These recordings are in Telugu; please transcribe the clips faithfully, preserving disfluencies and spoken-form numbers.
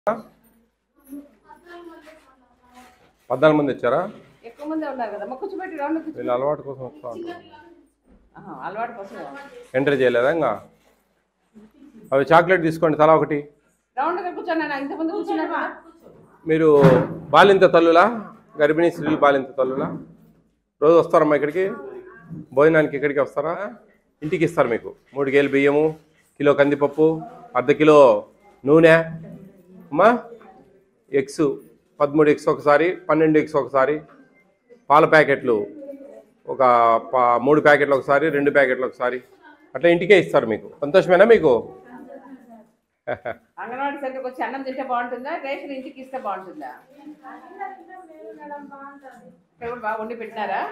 పద్నాలుగు మంది వచ్చారా? ఎక్కువ మంది ఉన్నారు కదా, కూర్చోబెట్టి రౌండ్ వీళ్ళు అలవాటు కోసం వస్తా ఉంటారు. అలవాటు కోసం ఎంటర్ చేయలేదా ఇంకా? అవి చాక్లెట్ తీసుకోండి తలా ఒకటి. రౌండ్గా కూర్చోండి. ఇంతమంది కూర్చున్నారు. మీరు బాలింత తల్లులా, గర్భిణీ స్త్రీలు బాలింత తల్లులా? రోజు వస్తారమ్మా ఇక్కడికి భోజనానికి? ఇక్కడికి వస్తారా? ఇంటికి ఇస్తారు మీకు మూడు కేజీలు బియ్యము, కిలో కందిపప్పు, అర్ధ కిలో నూనె అమ్మా, ఎగ్స్ పదమూడు ఎగ్స్ ఒకసారి, పన్నెండు ఎగ్స్ ఒకసారి, పాల ప్యాకెట్లు ఒక మూడు ప్యాకెట్లు ఒకసారి, రెండు ప్యాకెట్లు ఒకసారి, అట్లా ఇంటికే ఇస్తారు మీకు. సంతోషమేనా మీకు? అంగన్వాడీ సెంటర్కి వచ్చి అన్నం తింటే బాగుంటుందా, రేషన్ ఇంటికి ఇస్తే బాగుంటుందా? ఇక్కడ బాగా వండి పెట్టినారా?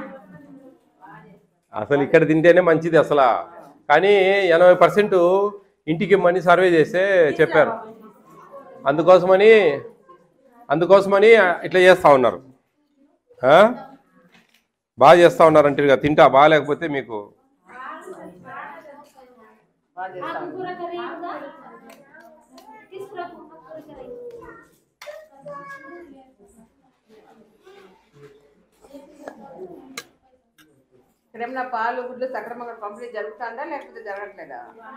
అసలు ఇక్కడ తింటేనే మంచిది అసలు. కానీ ఎనభై పర్సెంట్ ఇంటికి ఇమ్మని సర్వే చేస్తే చెప్పారు. అందుకోసమని అందుకోసమని ఇట్లా చేస్తూ ఉన్నారు. బాగా చేస్తూ ఉన్నారు అంటే ఇక తింటా, బాగాలేకపోతే మీకు ఇక్కడ ఏమన్నా పాలు గుడ్లు సక్రమంగా పంపిణీ జరుగుతుందా లేకపోతే జరగట్లేదా?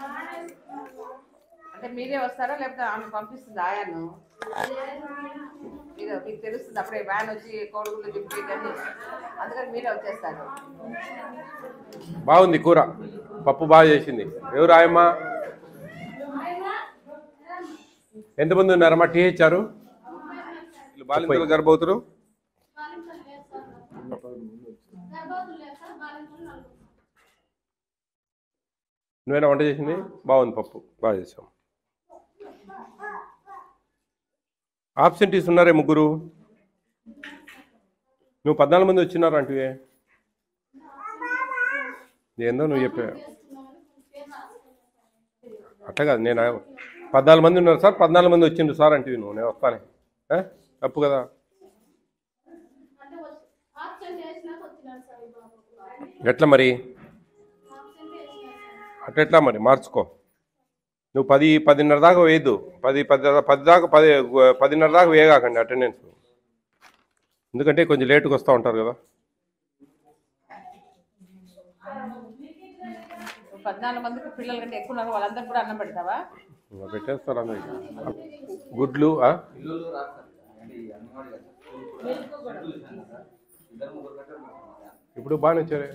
అంటే మీరే వస్తారా లేకపోతే ఆమె పంపిస్తుంది ఆయాను? మీరు మీకు తెలుస్తుంది అప్పుడే వ్యాన్ వచ్చి కోడుగుడ్లు దింపి కానీ, అందుకని మీరే వచ్చేస్తారు. బాగుంది కూర, పప్పు బాగా చేసింది. ఎవరు ఆయమ్మా? ఎంతమంది ఉన్నారమ్మా టీ ఇచ్చారు? బాలింతలు గర్భవతులు నువ్వేనా వంట చేసింది? బాగుంది, పప్పు బాగా చేసాం. ఆబ్సెంటీస్ ఉన్నారే ముగ్గురు. నువ్వు పద్నాలుగు మంది వచ్చినారు అంటే ఏందో నువ్వు చెప్పా. అట్లా కాదు, నేను పద్నాలుగు మంది ఉన్నారు సార్, పద్నాలుగు మంది వచ్చిండ్రు సార్ అంటే నువ్వు నేను వస్తానే. తప్పు కదా. ఎట్లా మరి? అట్లా మరి మార్చుకో. నువ్వు పది పదిన్నర దాకా వేయద్దు. పది పది పది దాకా పది పదిన్నర దాకా వేయగాకండి అటెండెన్స్. ఎందుకంటే కొంచెం లేటుగా వస్తూ ఉంటారు కదా. పద్నాలుగు మందికి పిల్లల కంటే ఎక్కువ ఉన్నారు, వాళ్ళందరూ కూడా అన్నం పెడతావా? పెట్టేస్తారు అందరికి. గుడ్లు ఇప్పుడు బాగానే వచ్చారే.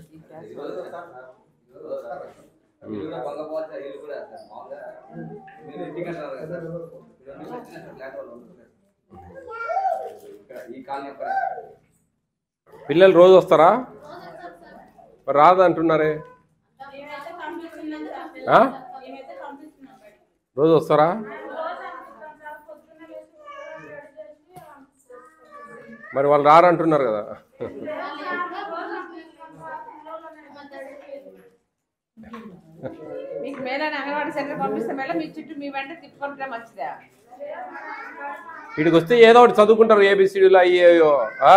పిల్లలు రోజు వస్తారా? మరి రాదు అంటున్నారే. రోజు వస్తారా? మరి వాళ్ళు రారంటున్నారు కదా. మీకు మేలని అంగన్వాడీ సెంటర్ పంపిస్తే మేళ మీ చుట్టూ మీ వెంట తిప్పుకుంటే మంచిదా? ఇక్కడికి వస్తే ఏదో ఒకటి చదువుకుంటారు, ఏబిసిడీలు అయ్యేయో.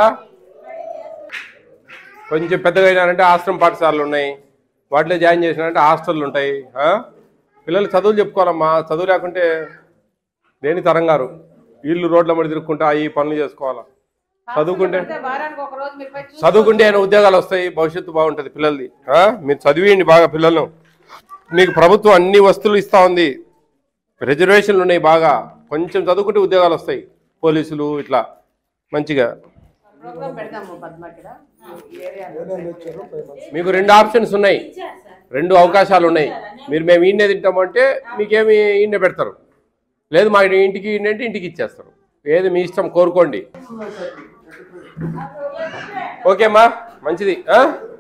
కొంచెం పెద్దగా అయినారంటే ఆశ్రమ పాఠశాలలు ఉన్నాయి, వాటిలో జాయిన్ చేసినారంటే హాస్టళ్ళు ఉంటాయి. పిల్లలు చదువులు చెప్పుకోవాలమ్మా. చదువు లేకుంటే దేని తరంగారు. వీళ్ళు రోడ్ల మీద తిరుక్కుంటా ఈ పనులు చేసుకోవాలా. చదువుకుంటే చదువుకుంటే అయినా ఉద్యోగాలు వస్తాయి, భవిష్యత్తు బాగుంటుంది పిల్లలది. మీరు చదివేయండి బాగా పిల్లలను. మీకు ప్రభుత్వం అన్ని వస్తువులు ఇస్తూ ఉంది, రిజర్వేషన్లు ఉన్నాయి బాగా. కొంచెం చదువుకుంటే ఉద్యోగాలు వస్తాయి, పోలీసులు ఇట్లా మంచిగా. మీకు రెండు ఆప్షన్స్ ఉన్నాయి, రెండు అవకాశాలు ఉన్నాయి. మీరు మేము ఈయనే తింటామంటే మీకేమి ఈయనే పెడతారు, లేదు మా ఇంటికి ఈయనంటే ఇంటికి ఇచ్చేస్తారు. ఏది మీ ఇష్టం, కోరుకోండి. ఓకేమ్మా, మంచిది.